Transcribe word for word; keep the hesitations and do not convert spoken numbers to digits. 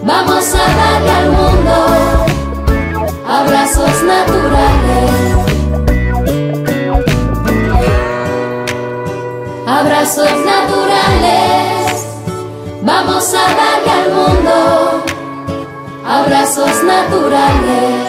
Vamos a darle al mundo abrazos naturales. Abrazos naturales. Vamos a darle al mundo abrazos naturales.